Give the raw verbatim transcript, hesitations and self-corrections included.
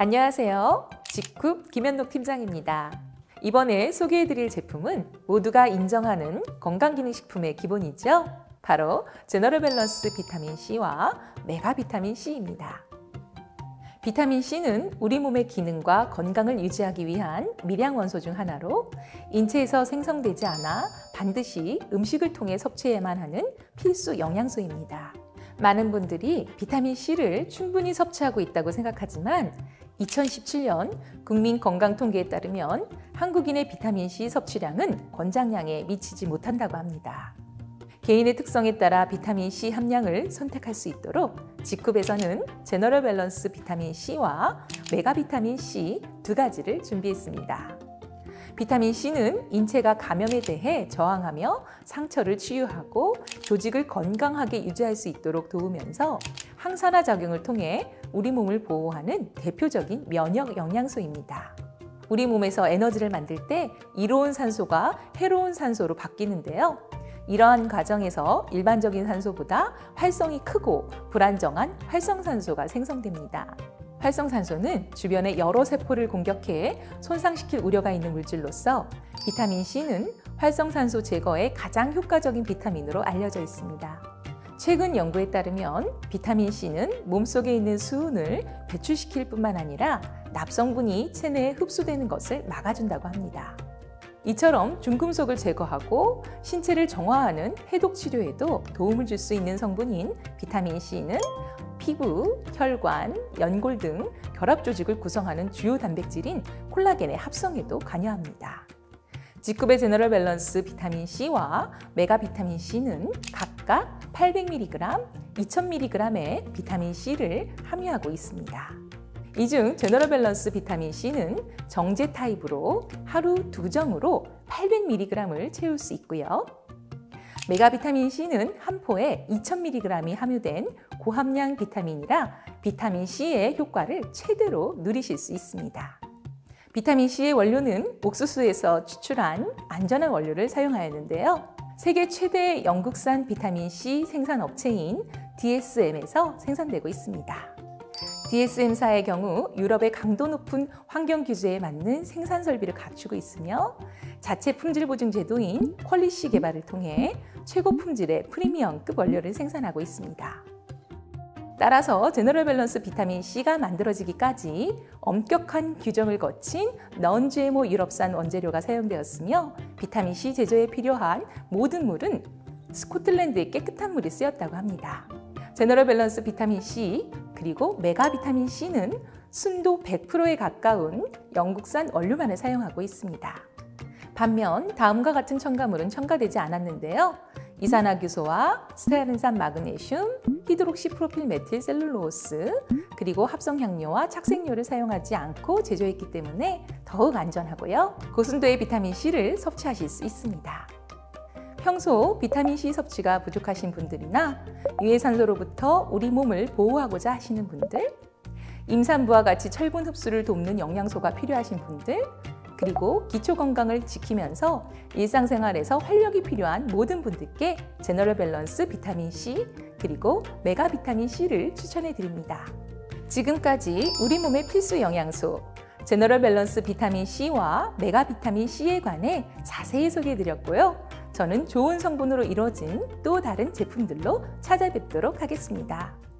안녕하세요. 직쿱 김현록 팀장입니다. 이번에 소개해드릴 제품은 모두가 인정하는 건강기능식품의 기본이죠. 바로 제너럴 밸런스 비타민C와 메가 비타민C입니다. 비타민C는 우리 몸의 기능과 건강을 유지하기 위한 미량 원소 중 하나로 인체에서 생성되지 않아 반드시 음식을 통해 섭취해야만 하는 필수 영양소입니다. 많은 분들이 비타민C를 충분히 섭취하고 있다고 생각하지만 이천십칠 년 국민건강통계에 따르면 한국인의 비타민C 섭취량은 권장량에 미치지 못한다고 합니다. 개인의 특성에 따라 비타민C 함량을 선택할 수 있도록 직쿱에서는 제너럴 밸런스 비타민C와 메가 비타민C 두 가지를 준비했습니다. 비타민C는 인체가 감염에 대해 저항하며 상처를 치유하고 조직을 건강하게 유지할 수 있도록 도우면서 항산화 작용을 통해 우리 몸을 보호하는 대표적인 면역 영양소입니다. 우리 몸에서 에너지를 만들 때 이로운 산소가 해로운 산소로 바뀌는데요. 이러한 과정에서 일반적인 산소보다 활성이 크고 불안정한 활성산소가 생성됩니다. 활성산소는 주변의 여러 세포를 공격해 손상시킬 우려가 있는 물질로서 비타민C는 활성산소 제거에 가장 효과적인 비타민으로 알려져 있습니다. 최근 연구에 따르면 비타민C는 몸속에 있는 수은을 배출시킬 뿐만 아니라 납성분이 체내에 흡수되는 것을 막아준다고 합니다. 이처럼 중금속을 제거하고 신체를 정화하는 해독 치료에도 도움을 줄 수 있는 성분인 비타민C는 피부, 혈관, 연골 등 결합 조직을 구성하는 주요 단백질인 콜라겐의 합성에도 관여합니다. 직쿱의 제너럴 밸런스 비타민C와 메가 비타민C는 각각 팔백 밀리그램, 이천 밀리그램의 비타민C를 함유하고 있습니다. 이 중 제너럴 밸런스 비타민C는 정제 타입으로 하루 두 정으로 팔백 밀리그램을 채울 수 있고요. 메가 비타민C는 한 포에 이천 밀리그램이 함유된 고함량 비타민이라 비타민C의 효과를 최대로 누리실 수 있습니다. 비타민C의 원료는 옥수수에서 추출한 안전한 원료를 사용하였는데요. 세계 최대 영국산 비타민C 생산업체인 디에스엠에서 생산되고 있습니다. 디에스엠사의 경우 유럽의 강도 높은 환경 규제에 맞는 생산 설비를 갖추고 있으며 자체 품질 보증 제도인 퀄리시 개발을 통해 최고 품질의 프리미엄급 원료를 생산하고 있습니다. 따라서 제너럴 밸런스 비타민C가 만들어지기까지 엄격한 규정을 거친 넌 지엠오 유럽산 원재료가 사용되었으며 비타민C 제조에 필요한 모든 물은 스코틀랜드의 깨끗한 물이 쓰였다고 합니다. 제너럴 밸런스 비타민C 그리고 메가 비타민C는 순도 백 퍼센트에 가까운 영국산 원료만을 사용하고 있습니다. 반면 다음과 같은 첨가물은 첨가되지 않았는데요. 이산화규소와 스테아린산 마그네슘, 히드록시프로필 메틸 셀룰로스, 그리고 합성향료와 착색료를 사용하지 않고 제조했기 때문에 더욱 안전하고요. 고순도의 비타민C를 섭취하실 수 있습니다. 평소 비타민C 섭취가 부족하신 분들이나 유해산소로부터 우리 몸을 보호하고자 하시는 분들, 임산부와 같이 철분 흡수를 돕는 영양소가 필요하신 분들, 그리고 기초 건강을 지키면서 일상생활에서 활력이 필요한 모든 분들께 제너럴 밸런스 비타민C 그리고 메가 비타민C를 추천해 드립니다. 지금까지 우리 몸의 필수 영양소 제너럴 밸런스 비타민C와 메가 비타민C에 관해 자세히 소개해 드렸고요. 저는 좋은 성분으로 이루어진 또 다른 제품들로 찾아뵙도록 하겠습니다.